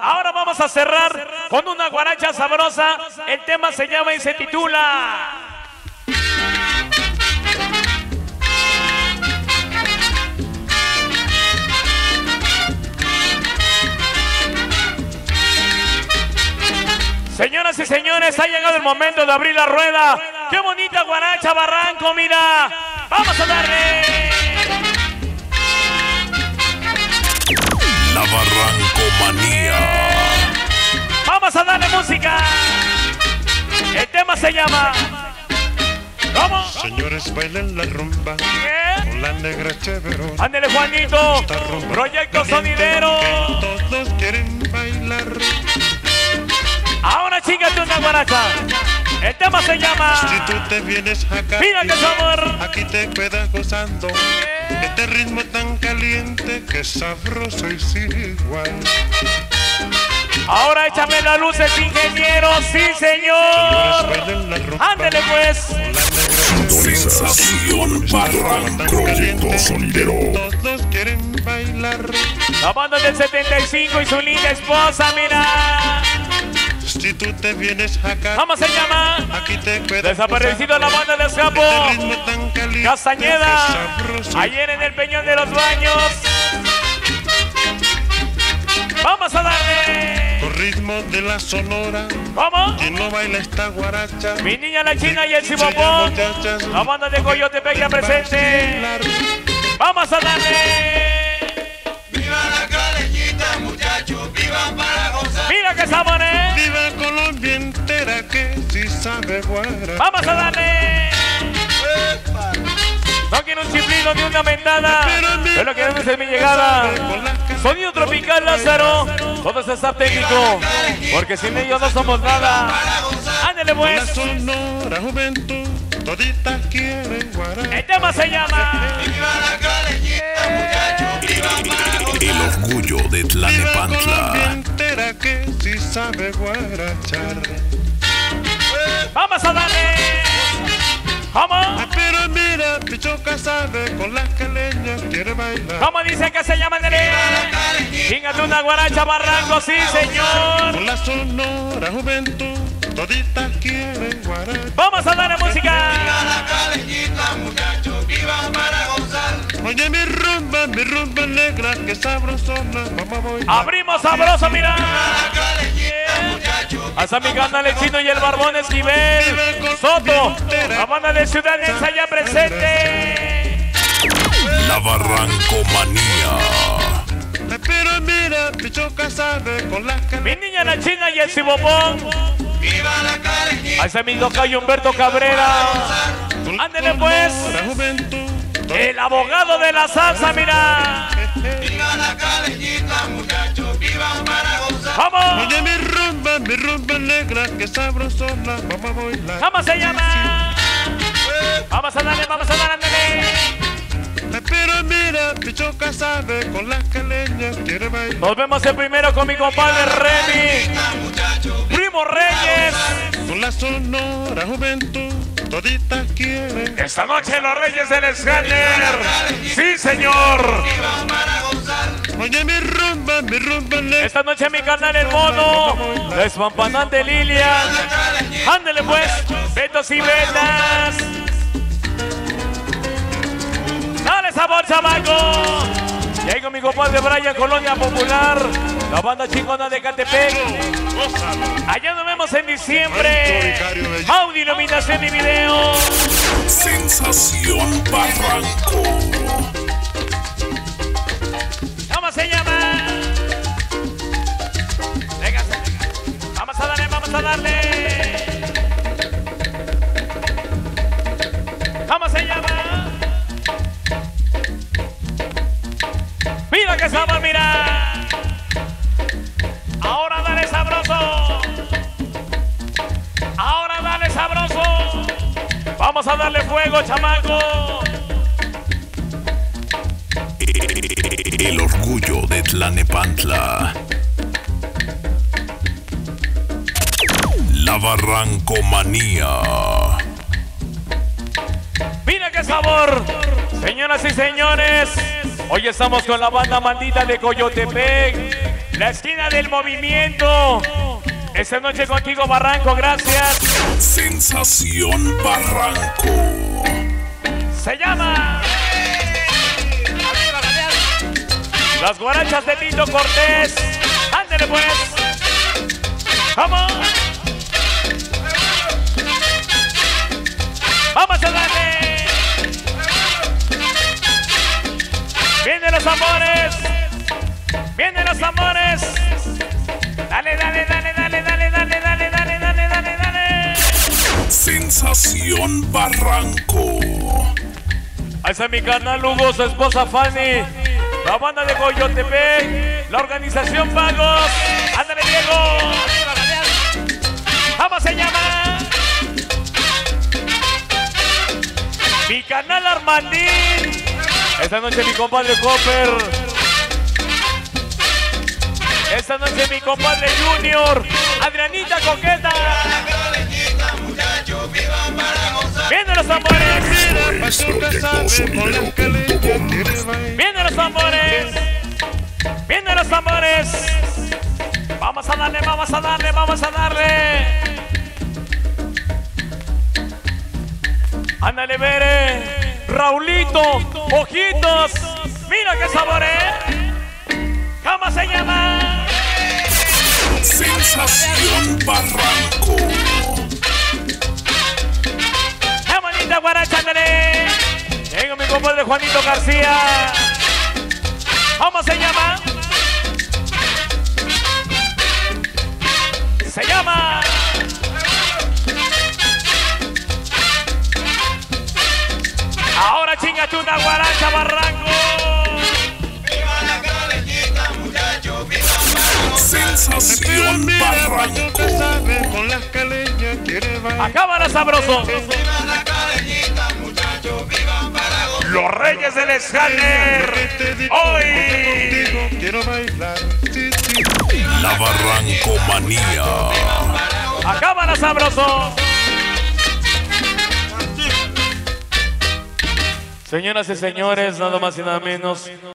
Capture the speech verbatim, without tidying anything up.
Ahora vamos a cerrar con una guaracha sabrosa. El tema se llama y se titula Señoras y señores, ha llegado el momento de abrir la rueda. ¡Qué bonita guaracha Barranco, mira! ¡Vamos a darle! La Barrancomanía. ¡Vamos a darle música! El tema se llama... ¿Cómo? Señores, bailen la rumba. ¿Qué? Con la negra chévere. Ándele, Juanito. Proyecto Sonidero. Todos quieren bailar. Ahora chíngate una guaracha. El tema se llama... Si tú te vienes acá, ¡mira qué sabor! aquí te quedas gozando. Este ritmo tan caliente que sabroso y sin igual. Ahora échame las luces, ingeniero. ¡Sí, señor! Señores, bailen la rumba. ¡Ándele, pues! Con la negra chévere. Sensación Barranco. Proyecto Sonidero. Todos quieren bailar. La banda del setenta y cinco y su linda esposa, mira. Si tú te vienes acá, ¿Cómo se llama? aquí te quedas Desaparecido la banda de Escapo. Este ritmo tan caliente Castañeda. que sabroso. Ayer en el Peñón de los Baños. Vamos a darle. Con ritmo de la sonora. ¿Cómo? Quien no baila esta guaracha. Mi niña la china y el Chicas, cibopón. muchachas, La banda de Coyotepec ya presente. Vamos a darle. Viva la caleñita, muchachos, viva para gozar. Mira qué sabor, ¿eh? Viva Colombia entera que si sabe guaracha. Vamos a darle. No quiero un chiflido ni una mentada. Yo lo que queremos es mi llegada. Sonido tropical, Lázaro. Todo es estar técnico. Porque sin ellos no somos nada. Ándale, Con la pues. sonora juventud, toditas quieren guaracha. El tema se llama. Viva la caleñita, muchachos, viva para gozar. El orgullo de Viva Colombia Tlalnepantla. entera que si sabe guarachar. Vamos a darle. ¿Cómo? Ah, pero mira, Pichoca sabe, con las caleñas quiere bailar. ¿Cómo dice que se llama, Nere? Chingate una guaracha Barranco, sí, señor. Con la sonora juventud, toditas quieren guaracha. Vamos a darle música. Viva la caleñita, muchachos, viva para gozar. Oye mi rumba, mi rumba negra, que sabrosona, vamos a bailar. Abrimos sabroso, mira. La caleñita, muchachos. Hasta mi canal el chino y el barbón Esquivel. Soto, la banda de Ciudad Densa ya presente. La Barrancomanía. Ah, pero mira, Pichoca sabe, con las Mi caleñas. niña la china y el cibopón. Viva la caleñita. Hasta mi tocayo Humberto Cabrera. Ándele, pues. La juventud, El abogado de la salsa, mira. Viva la caleñita, muchachos, viva para gozar. ¿Cómo? oye mi rumba, mi rumba negra, que sabrosona, vamos a bailar. ¿Cómo se llama? Vamos a darle, vamos a darle, ándale. Ah, pero mira, Pichoca sabe, con las caleñas quiere bailar. Nos vemos el primero con mi compadre Remy. Muchachos, Primo Reyes. Con la sonora juventud, toditas quieren. Esta noche los Reyes del Scanner. Sí, señor. viva para gozar. Oye mi rumba, mi rumba negra. Esta noche mi canal el mono. Despampanante Lilian. Ándele, pues. Betos y betas. Dale sabor, chamaco. Y con mi compadre Brian, Colonia Popular. La banda chingona de Catepec. Allá nos vemos en diciembre. Audio, iluminación y video. Sensación Barranco. ¿Cómo se llama? Venga, vamos a darle, vamos a darle. ¿Cómo se llama? Mira que sabor, mira. Ahora dale sabroso. Ahora dale sabroso. Vamos a darle fuego, chamaco. El orgullo de Tlalnepantla. La Barrancomanía. Mira qué sabor. Señoras y señores, hoy estamos con la banda maldita de Coyotepec. La esquina del movimiento. Esta noche contigo, Barranco, gracias. Sensación Barranco. Se llama Las Guarachas de Tito Cortés. Ándale pues. Vamos. Vamos a darle. Vienen los amores. Vienen los amores. Dale, dale, dale, dale, dale, dale, dale, dale, dale, dale, dale. Sensación Barranco. Ahí está mi carnal Hugo, su esposa Fanny, la banda de Coyotepec, la organización Pagos. Ándale, Diego. Vamos, se llama. Mi canal Armandín. Esta noche mi compadre Copper. Esta noche mi compadre Junior. Adrianita Coqueta. Vienen los tambores. Vienen los tambores. Vienen los tambores. Vamos a darle, vamos a darle, vamos a darle. Ándale, Bere. Raulito. Ojitos. Mira qué sabor, ¿eh? ¿Cómo se llama? Sensación Barranco. ¡Qué bonita guaracha, ándale! Tengo mi compadre Juanito García. ¿Cómo se llama? Se llama Ahora chingate una guaracha, Barranco. Sensación Barranco. Acábala sabroso. Los Reyes del Escáner. Hoy. La Barranco Manía. Acábala sabroso. Señoras y señores, nada más y nada menos.